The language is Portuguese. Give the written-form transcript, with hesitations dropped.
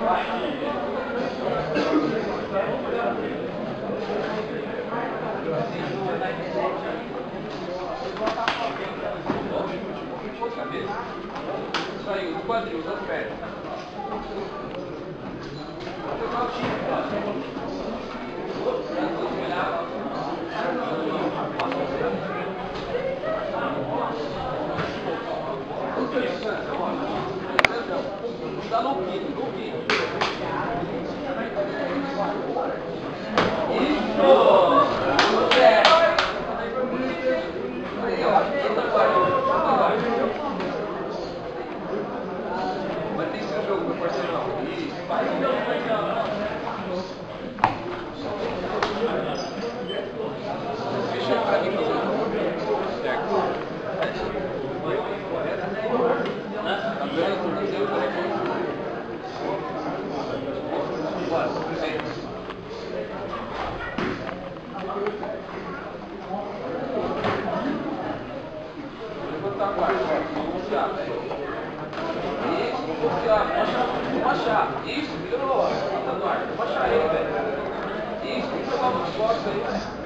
Saiu do quadril, das pernas. Dá no quinto, no quinto. Mas tem seu jogo, meu parceirão. Deixa eu pra mim levantar a guarda, vamos puxar. Isso, vamos puxar, vamos achar. Isso, melhorou. Levanta a guarda, vamos achar ele, velho. Isso, vamos jogar umas costas aí, velho.